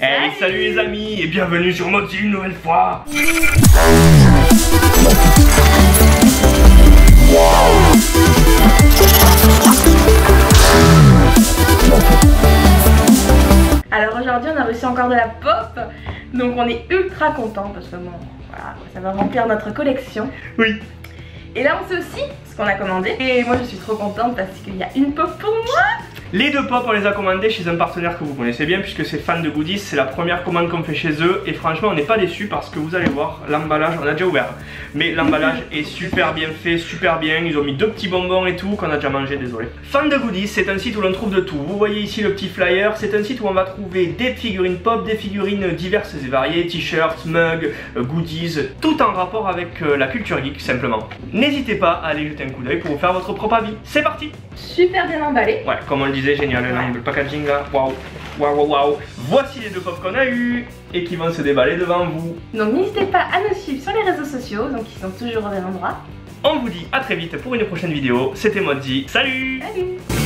Hey, salut les amis et bienvenue sur Mozi une nouvelle fois. Alors aujourd'hui on a reçu encore de la pop, donc on est ultra content parce que bon, voilà, ça va remplir notre collection. Oui. Et là on sait aussi ce qu'on a commandé et moi je suis trop contente parce qu'il y a une pop pour moi. Les deux pop on les a commandés chez un partenaire que vous connaissez bien puisque c'est Fan de Goodies, c'est la première commande qu'on fait chez eux et franchement on n'est pas déçus parce que vous allez voir l'emballage, on a déjà ouvert mais l'emballage est super bien fait, super bien, ils ont mis deux petits bonbons et tout qu'on a déjà mangé, désolé. Fan de Goodies c'est un site où l'on trouve de tout, vous voyez ici le petit flyer, c'est un site où on va trouver des figurines pop, des figurines diverses et variées, t-shirts, mugs, goodies, tout en rapport avec la culture geek simplement. N'hésitez pas à aller jeter un coup d'œil pour vous faire votre propre avis, c'est parti. Super bien emballé. Ouais, comme on le disait, génial, le packaging là, waouh, waouh, waouh, waouh. Voici les deux pop qu'on a eu et qui vont se déballer devant vous. Donc n'hésitez pas à nous suivre sur les réseaux sociaux, donc ils sont toujours au même endroit. On vous dit à très vite pour une prochaine vidéo, c'était Mozi, salut. Salut.